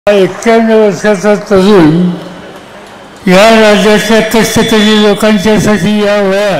91 वर्षाचा तरुण या राज्याच्या कष्टकरी लोकांच्यासाठी या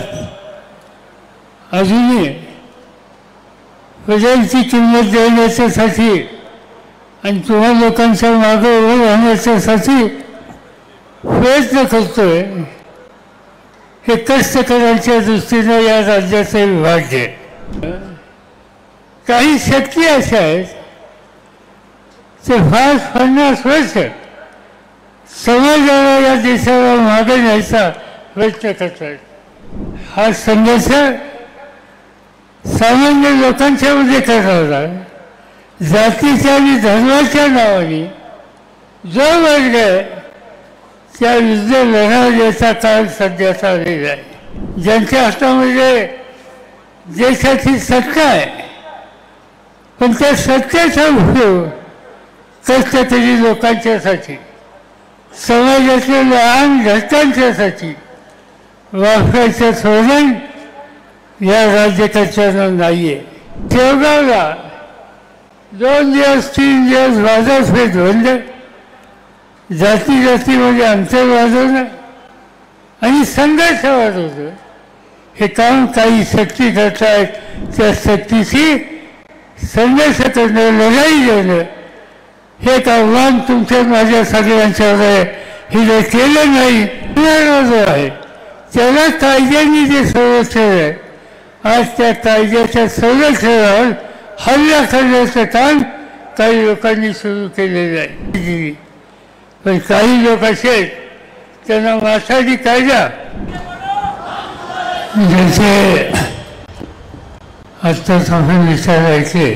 वयात अजूनही प्रजांची किंमत देण्याच्यासाठी आणि तुम्हा लोकांच्या मागे उभं राहण्याच्यासाठी प्रयत्न करतोय. हे कष्टकऱ्यांच्या दृष्टीनं या राज्याचं विभाग्य आहे. काही शक्ती अशा आहेत ते 50 वर्ष समाजाला या देशाला मागे न्यायचा प्रयत्न करतात. हा संघर्ष सामान्य लोकांच्या मध्ये करावा. जातीच्या आणि धर्माच्या नावाने जो वर्ग आहे त्या युद्ध लढवण्याचा काळ सध्याचा आलेला आहे. ज्यांच्या हातामध्ये देशाची सत्ता आहे पण त्या सत्तेचा उपयोग कष्टकरी लोकांच्यासाठी समाजातल्या लहान घटकांच्यासाठी वापरायचं धोरण या राज्यकर्त्यांना नाही आहे. शेवगावला 2 दिवस 3 दिवस बाजारपेठ बंद, जातीमध्ये अंतर वाढवणं आणि संघर्ष वाढवणं हे काम काही शक्ती करतायत. त्या शक्तीशी संघर्ष करणं, लढाई देणं हे आव्हान तुमच्या माझ्या सगळ्यांच्यावर आहे. हे जर केलं नाही जो आहे त्याला कायद्याने जे संरक्षण आहे, आज त्या कायद्याच्या संरक्षणावर हल्ला करण्याचं काम काही लोकांनी सुरू केलेलं आहे. पण काही लोक असे त्यांना माथाडी कायदा ज्यांचे आत्ताच आपण विचारायचे.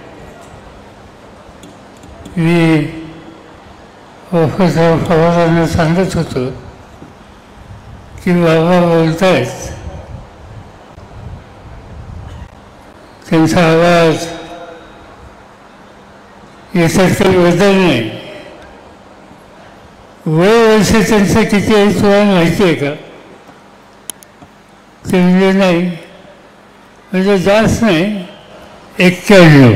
मी प्रोफेसर पवारांना सांगत होतो की बाबा बोलतायत, त्यांचा आवाज याच्यात काही बदल नाही. वर्ष त्यांचं किती आहे तुला माहिती आहे का? ते म्हणजे नाही, म्हणजे जास्त नाही, 91.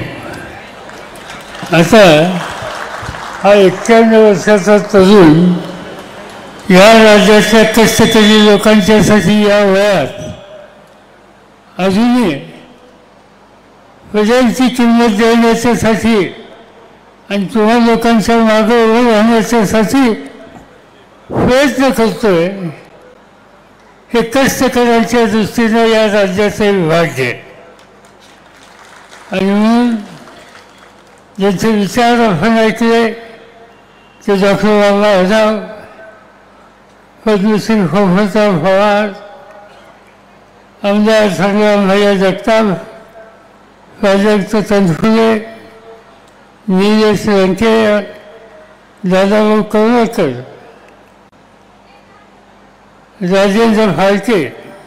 आता हा 91 वर्षाचा तरुण या राज्याच्या कष्टकरी लोकांच्यासाठी या वयात अजूनही प्रजांची किंमत देण्याच्यासाठी आणि तुम्हा लोकांच्या मागे उभं राहण्याच्यासाठी प्रयत्न करतोय. हे कष्टकऱ्यांच्या दृष्टीनं या राज्याचं विभाग्य आहे. आणि म्हणून ज्यांचे विचार आपण ऐकले ते डॉक्टर बाबासाहेब, पद्मश्री प्रोफेसर पवार, आमदार संग्राम भैया जगताप, प्राजक्त तनपुरे, निलेश लंके, दादाभाऊ कवळकर, राजेंद्र फाळके,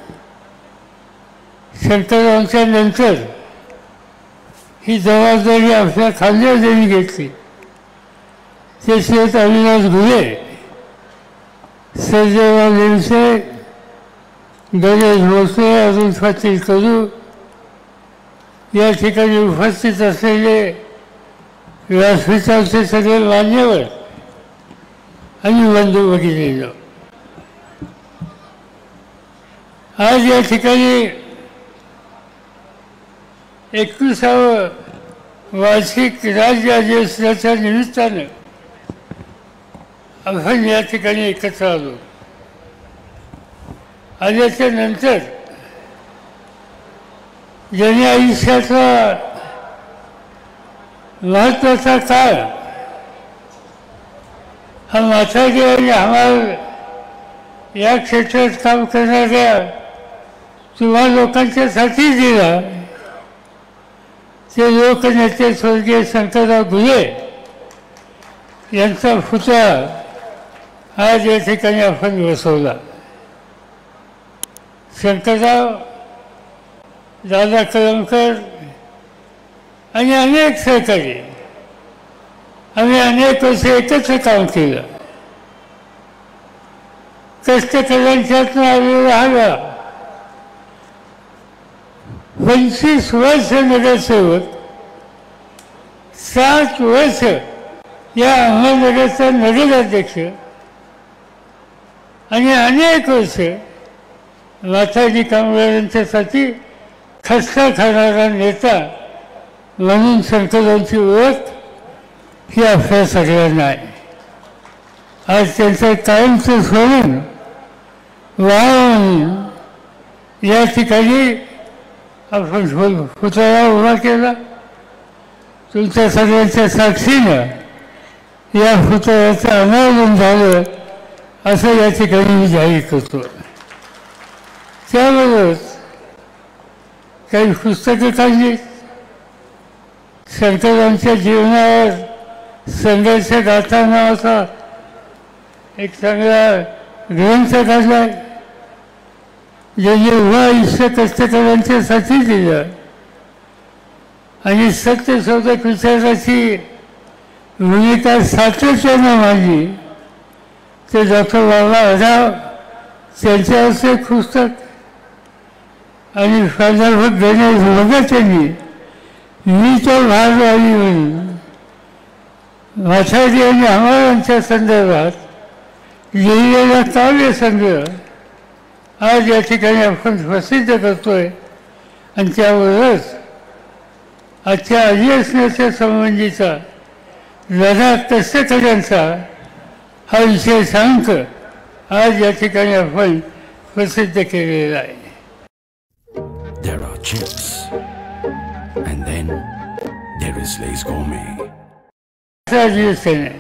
शंकररावांच्या नंतर ही जबाबदारी आपल्या खांद्यावर त्यांनी घेतली. त्याशिवाय अविनाश घुले, सर्जेराव लेमसे, गणेश भोसले, अरुण पाटील कडू या ठिकाणी उपस्थित असलेले व्यासपीठाचे सगळे मान्यवर आणि बंधू भगिनींनो, आज या ठिकाणी 21व्या वार्षिक राज्य अधिवेशनाच्या निमित्तानं आपण या ठिकाणी एकत्र आलो. आल्याच्या नंतर ज्यांनी आयुष्याचा महत्त्वाचा काळ हा माथाडी आणि आम्हाला या क्षेत्रात काम करणाऱ्या तुम्हा लोकांच्यासाठी दिला, ते लोकनेते स्वर्गीय शंकरराव घुले यांचा पुतळा आज या ठिकाणी आपण बसवला. शंकरराव, दादा कलमकर आणि अनेक सहकारी आम्ही अनेक वर्ष एकत्र काम केलं. कष्टकऱ्यांच्यातून आलेला हा 25 वर्ष नगरसेवक, 7 वर्ष या अहमदनगरचा नगराध्यक्ष आणि अनेक वर्ष माथाडी कामगारांच्यासाठी खस्ता खाणारा नेता म्हणून शंकररावांची ओळख ही आपल्या सगळ्यांना आहे. आज त्यांचं कायमचं सोडून म्हणून या ठिकाणी आपण पुतळा उभा केला. तुमच्या सगळ्यांच्या साक्षीनं या पुतळ्याचं अनावरण झालं असं या ठिकाणी मी जाहीर करतो. त्याबरोबर काही पुस्तकं काढली. शंकरांच्या जीवनावर संघर्ष गाथा नावाचा एक चांगला ग्रंथ काढला. ज्यांनी उभा आयुष्य कष्टकऱ्यांच्यासाठी दिलं आणि सत्यशोधक विचाराची भूमिका सातत्यानं मांडली ते डॉक्टर बाबाराव त्यांच्यावरचे पुस्तक आणि प्राध्यापक गणेश भगत यांनी मी तो भारवाली म्हणून माथाडी आणि आम्हालांच्या संदर्भात लिहिलेला काव्यसंग्रह आज या ठिकाणी आपण प्रसिद्ध करतोय. आणि त्यावरच आजच्या अधिवेशनाच्या संबंधीचा लढा कष्टकऱ्यांचा हा विषय सांग आज या ठिकाणी आपण प्रसिद्ध केलेला आहे. There are chips and then there is Lay's Gourmet. अधिवेशन आहे.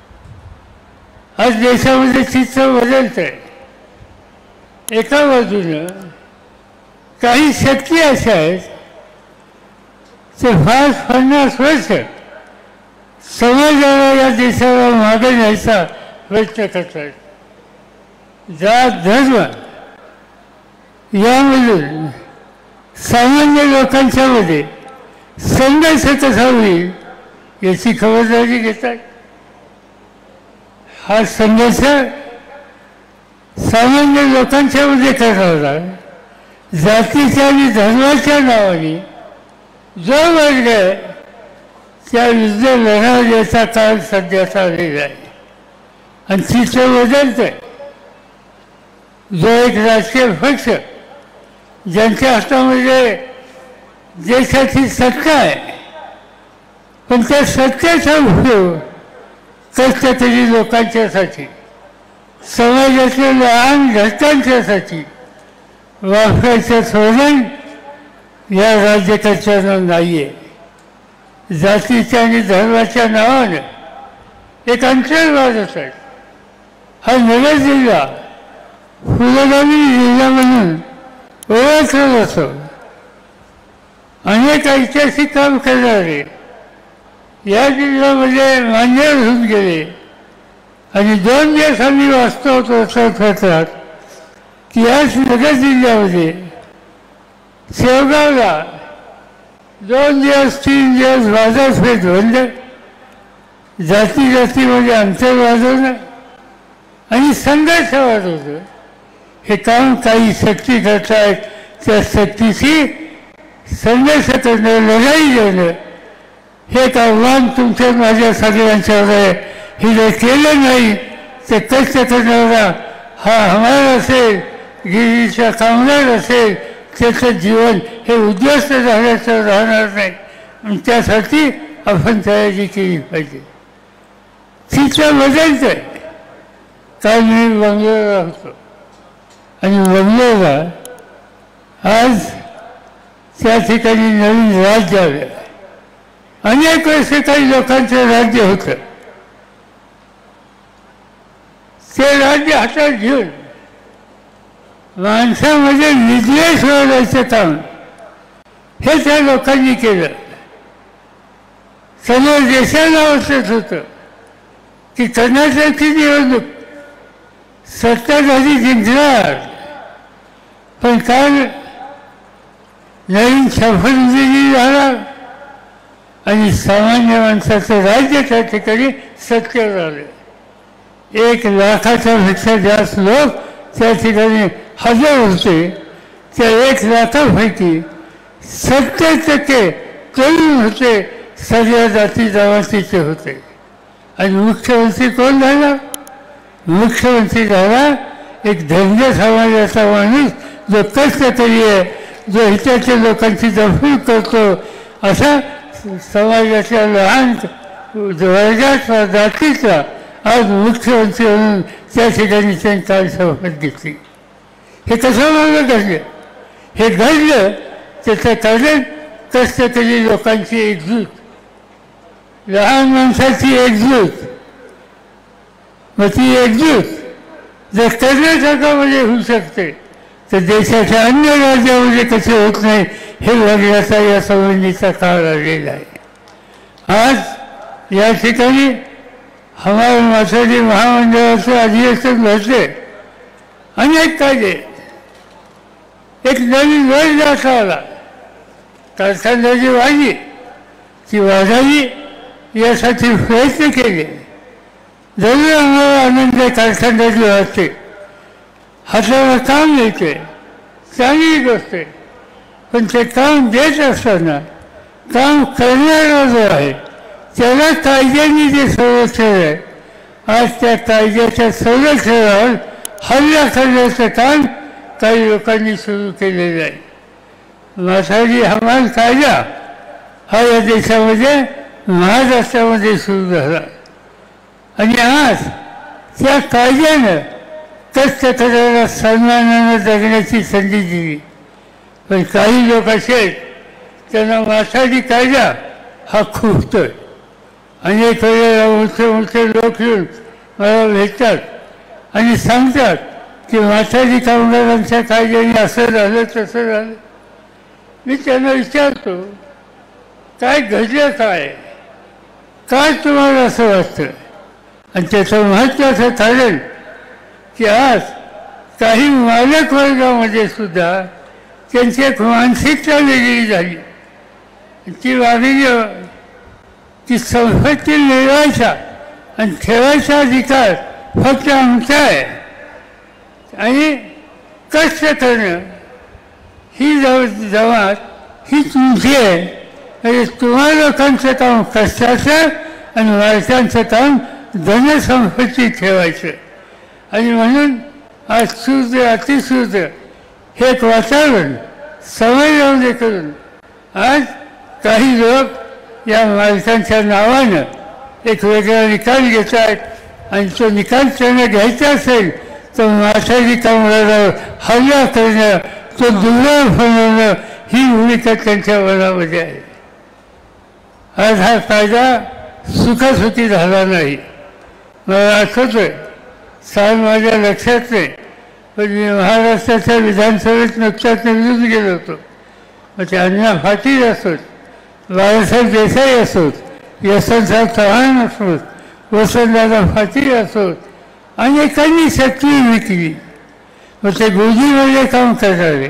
आज देशामध्ये चित्र बदलत आहे. एका बाजूनं काही शक्ती अशा आहेत ते 50 वर्ष समाजाला या देशाला मागे न्यायचा प्रयत्न करतात. जात धर्म यामधून सामान्य लोकांच्यामध्ये संघर्ष कसा होईल याची खबरदारी घेतात. हा संघर्ष सामान्य लोकांच्यामध्ये करणारा जातीच्या आणि धर्माच्या नावाने जो वर्ग आहे त्या विरुद्ध लढवण्याचा काळ सध्याचा आलेला आहे. आणि चित्र बदलत आहे. जो एक राजकीय पक्ष ज्यांच्या हातामध्ये देशाची सत्ता आहे पण त्या सत्तेचा उपयोग कष्टकरी लोकांच्यासाठी समाजातल्या लहान घटकांच्यासाठी वापरायचं धोरण या राज्यकर्त्यांना नाही आहे. जातीच्या आणि धर्माच्या नावानं एक अंतर्वादच आहे. हा नगर जिल्हा पुरोगामी जिल्हा म्हणून ओळखला जातो. अनेक ऐतिहासिक काम करणारे या जिल्ह्यामध्ये मान्यवर होऊन गेले. आणि 2 दिवस आम्ही वाचतो होतो क्षेत्रात की याच नगर जिल्ह्यामध्ये शेवगावला 2 दिवस 3 दिवस बाजारपेठ बंद. जातीमध्ये अंतर वाढवणं आणि संघर्ष वाढवणं हे काम काही शक्ती करतायत. त्या शक्तीशी संघर्ष करणं लढाई देणं हे एक आव्हान तुमच्या माझ्या सगळ्यांच्यावर आहे. हे जर केलं नाही तर कष्ट करणारा हा हमाल असेल गिरीचा कामगार असेल त्याचं जीवन हे उद्ध्वस्त झाल्याचं राहणार नाही. आणि त्यासाठी आपण तयारी केली पाहिजे. चित्र बदलत आहे. काल मी बंगलोरला होतो आणि बंगलोरला आज त्या ठिकाणी नवीन राज्य आलं. अनेक वर्ष काही लोकांचं राज्य होतं. ते राज्य हातात घेऊन माणसामध्ये विद्वेष वाढवायचं काम हे त्या लोकांनी केलं. समोर देशाला वाटत होतं की कर्नाटकची निवडणूक सत्ताधारी जिंकणार. पण काल नवीन शपथविधी झाला आणि सामान्य माणसाचं राज्य त्या ठिकाणी सत्तेवर आलं. 1 लाखाच्यापेक्षा जास्त लोक त्या ठिकाणी हजर होते. त्या 1 लाखापैकी 70% तरुण होते. सगळ्या जाती जमातीचे होते. आणि मुख्यमंत्री कोण झाला? मुख्यमंत्री झाला एक धन्य समाजाचा माणूस, जो कष्टकरी आहे, जो हिताच्या लोकांची जपणूक करतो, असा समाजाच्या लहान वर्गाचा जातीचा आज मुख्यमंत्री म्हणून त्या ठिकाणी त्यांनी काल शपथ घेतली. हे कशामुळे घडलं? हे घडलं त्याचं कारण कष्टकरी लोकांची एकजूट, लहान माणसाची एकजूट. मग ती एकजूट जर कर्नाटकामध्ये होऊ शकते तर देशाच्या अन्य राज्यामध्ये कसे होत नाही हे बघण्याचा या संबंधीचा काळ आलेला आहे. आज या ठिकाणी हमाल माथाडी महामंडळाचं अधिवेशन भरले, अनेक कायदे, एक नवीन वर्ग असा आला, कारखानदारी वाढली, ती वाढावी यासाठी प्रयत्न केले. जरूर आम्हाला आनंद कारखानदारी वाढते, हाताला काम मिळते, चांगली गोष्ट आहे. पण ते काम देत असताना काम करणारा जो आहे त्याला कायद्याने जे संरक्षण आहे, आज त्या कायद्याच्या संरक्षणावर हल्ला करण्याचं काम काही लोकांनी सुरू केलेलं आहे. माथाडी हमाल कायदा हा या देशामध्ये महाराष्ट्रामध्ये सुरू झाला आणि आज त्या कायद्यानं कष्टकऱ्याला सन्मानानं जगण्याची संधी दिली. पण काही लोक असे आहेत त्यांना माथाडी कायदा हा खुपतोय. अनेक वेळेला मोठे लोक येऊन मला भेटतात आणि सांगतात की माथाडी कामगारांच्या कायद्याने असं झालं तसं झालं. मी त्यांना विचारतो, काय घडलं, काय तुम्हाला असं वाटतं? आणि त्याचं महत्त्वाचं कारण की आज काही मालक वर्गामध्ये सुद्धा त्यांची एक मानसिकता वेगळी झाली. ती वागली की संपत्ती मिळवायचा आणि ठेवायचा अधिकार फक्त आमचा आहे आणि कष्ट करणं ही जमात ही तुमची आहे. म्हणजे तुम्हा लोकांचं काम कष्टाचं आणि मालकांचं काम धनसंपत्ती ठेवायचं. आणि म्हणून आज शूद्र अतिशूद्र हे एक वातावरण सवय लावणे करून आज काही लोक या मालकांच्या नावानं एक वेगळा निकाल घेत आहेत आणि तो निकाल त्यांना घ्यायचा असेल तर माथाडी कामगारावर हल्ला करणं, तो दुर्बळ बनवणं ही भूमिका त्यांच्या मनामध्ये आहे. आज हा कायदा सुखासुखी झाला नाही. मला आठवतोय, साल माझ्या लक्षात नाही, पण मी महाराष्ट्राच्या विधानसभेत नुकताच निवडून गेलो होतो. मग ते अण्णा पाटील असोत, बाळासाहेब देसाई असोत, यशवंतराव चव्हाण असोत, वसंतदादा पाटील असोत, अनेकांनी शक्ती उभी केली. मग ते गोदीमध्ये काम करणारे,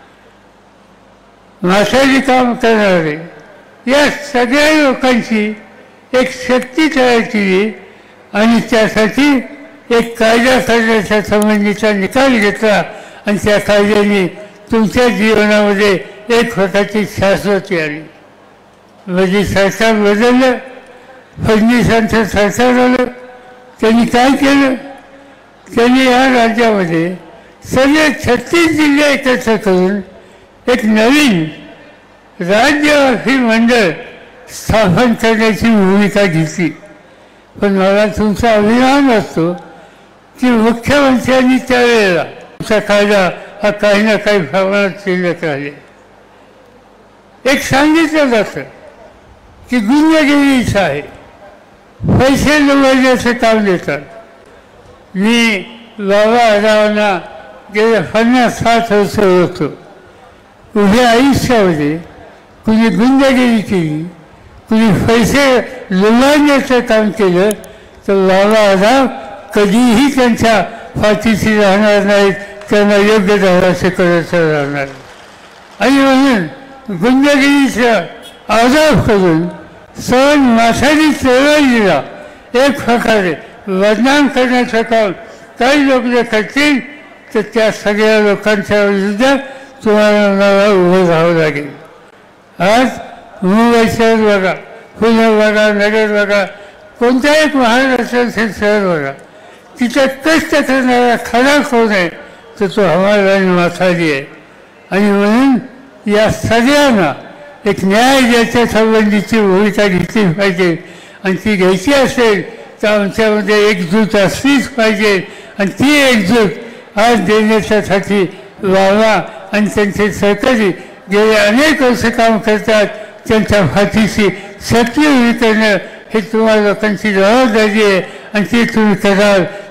माथाडी काम करणारे, या सगळ्या लोकांची एक शक्ती तयार केली आणि त्यासाठी एक कायदा करण्याच्या संबंधीचा निकाल घेतला आणि त्या कायद्याने तुमच्या जीवनामध्ये एक प्रकारची शाश्वती आली. म्हणजे सरकार बदललं, फडणवीसांचं सरकार आलं. त्यांनी काय केलं? त्यांनी या राज्यामध्ये सगळे 36 जिल्हे एकत्र करून एक नवीन राज्यव्यापी मंडळ स्थापन करण्याची भूमिका घेतली. पण मला तुमचा अभिमान असतो की मुख्यमंत्र्यांनी त्यावेळेला तुमचा कायदा हा काही ना काही प्रमाणात शिल्लक राहिले. एक सांगितलं जातं की गुन्हेगारीचं आहे, पैसे लुबाडण्याचं काम देतात. मी बाबा आढावांना गेल्या 50-60 वर्ष होतो. उभ्या आयुष्यामध्ये कुणी गुन्हेगारी केली, कुणी पैसे लुबाडण्याचं काम केलं तर बाबा आढाव कधीही त्यांच्या पाठीशी राहणार नाहीत, त्यांना योग्य धडा शिकवण्याचं राहणार. आणि म्हणून गुन्हेगारीचा आरोप करून सण माथाडी चळवळीला एक प्रकारे बदनाम करण्याचं काम काही लोक जे करतील तर त्या सगळ्या लोकांच्या विरुद्ध तुम्हाला उभं राहावं लागेल. आज मुंबई शहर बघा, पुणे बघा, नगर बघा, कोणत्याही महाराष्ट्राचे शहर बघा, तिथे कष्ट करणारा खरा कोण आहे तर तो हवालदार माथाडी आहे. आणि म्हणून या सगळ्यांना एक न्याय द्यायच्या संबंधीची भूमिका घेतली पाहिजे. आणि ती घ्यायची असेल तर आमच्यामध्ये एकजूट असलीच पाहिजे. आणि ती एकजूट आज देण्याच्यासाठी व्हावा. आणि त्यांचे सहकारी गेले अनेक वर्ष काम करतात, त्यांच्या पाठीशी सक्रिय उभी करणं हे तुम्हा लोकांची जबाबदारी आहे. आणि ती तुम्ही कराल